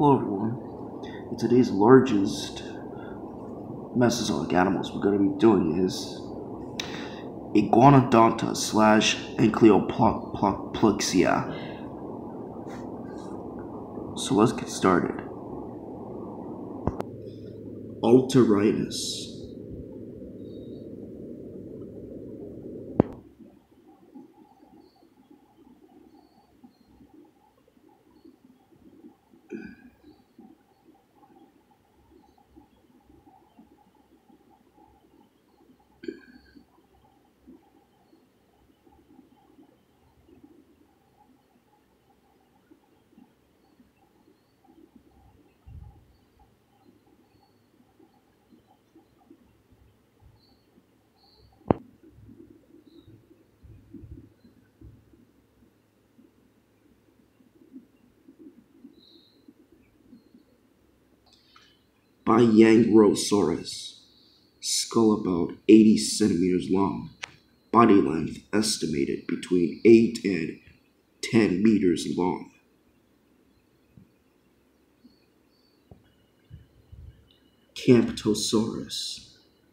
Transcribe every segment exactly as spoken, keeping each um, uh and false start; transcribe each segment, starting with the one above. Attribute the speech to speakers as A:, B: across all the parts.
A: Hello everyone. In today's largest Mesozoic animals we're going to be doing is iguanodontia slash ankylopollexia. So let's get started. Alterinus. Byangrosaurus. Skull about eighty centimeters long. Body length estimated between eight and ten meters long. Camptosaurus.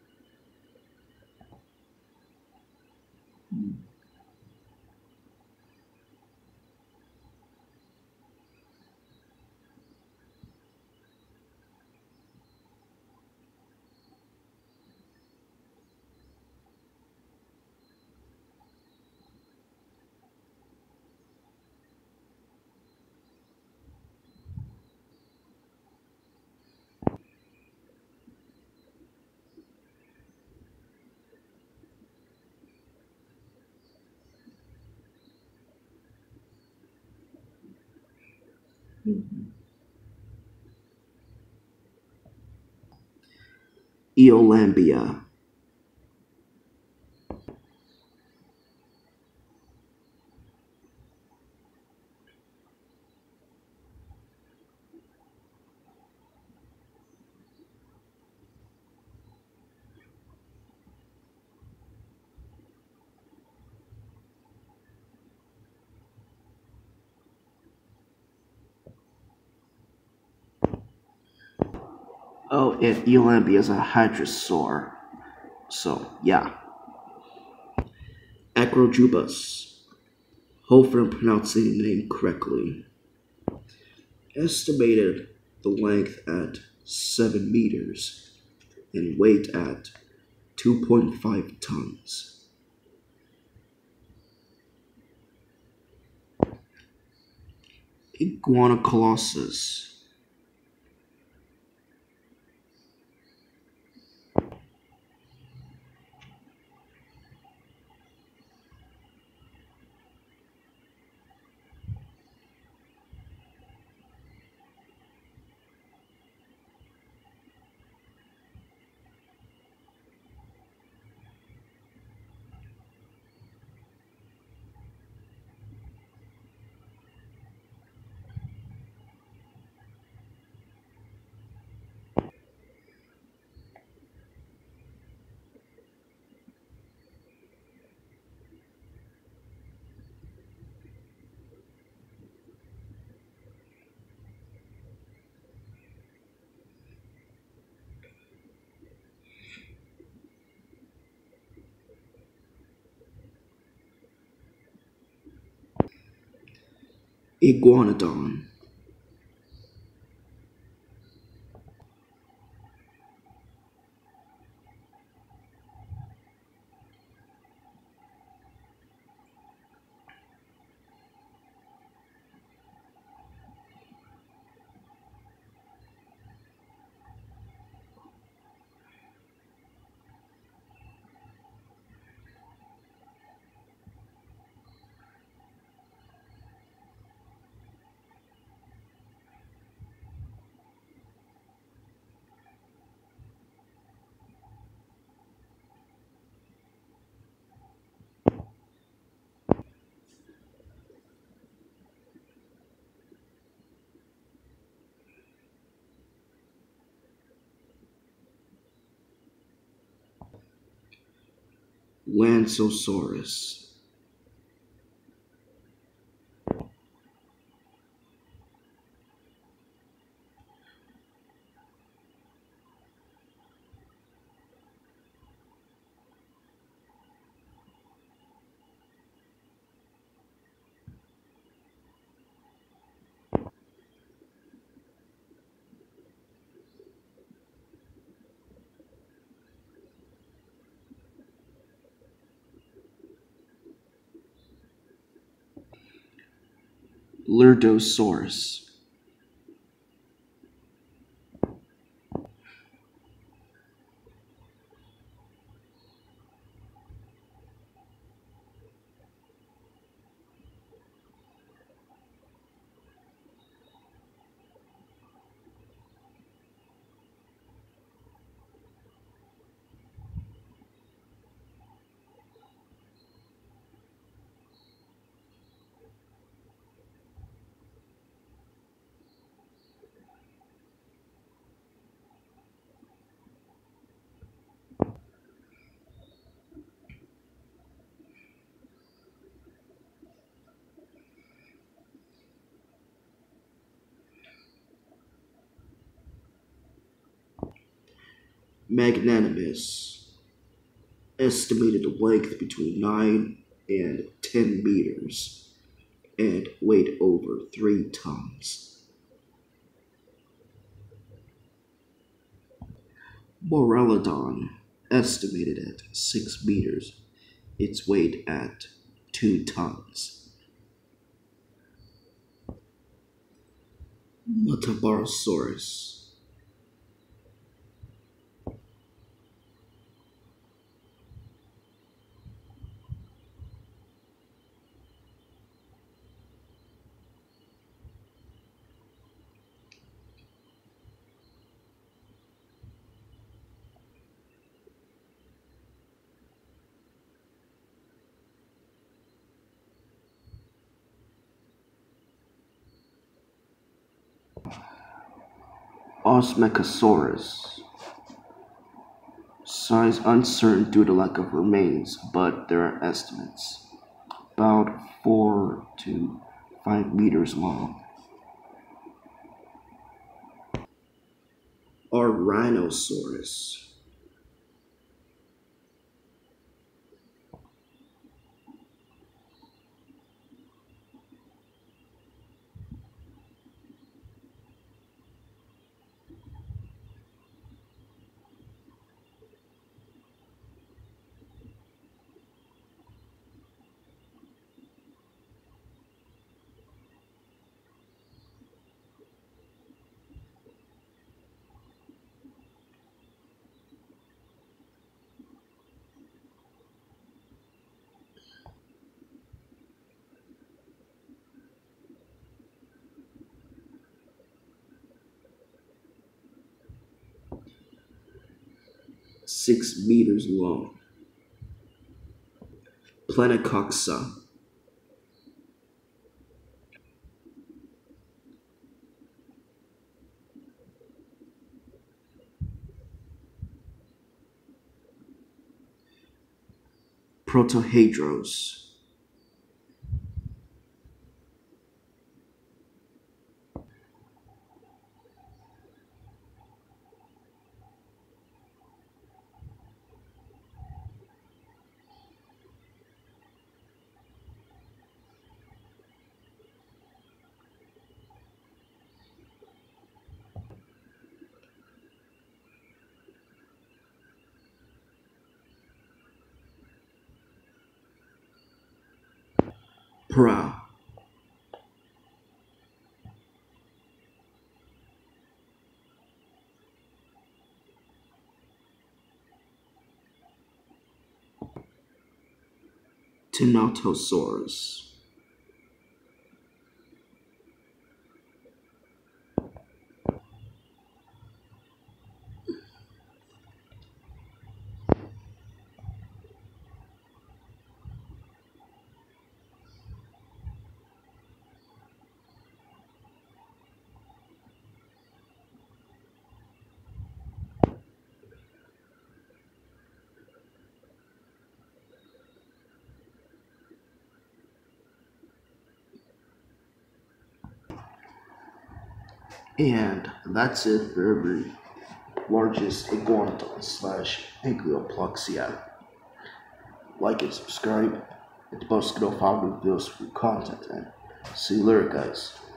A: Mm-hmm. Eolambia. Oh, and Eolambia is a hadrosaur. So, yeah. Acrojubus. Hope for pronouncing the name correctly. Estimated the length at seven meters and weight at two point five tons. Iguanocolossus. Iguanodon. Lansosaurus. Lurdosaurus. Magnanimous, estimated length between nine and ten meters, and weight over three tons. Morellodon, estimated at six meters, its weight at two tons. Metabarosaurus. Osmechosaurus. Size uncertain due to lack of remains, but there are estimates. About four to five meters long. Or Rhinoceros. Six meters long. Planocoxa. Protohedros. Pra. Tenatosaurus. And that's it for every largest iguanodon slash ankylopollexia. Like and subscribe. It's post to know how to videos for content, and see you later, guys.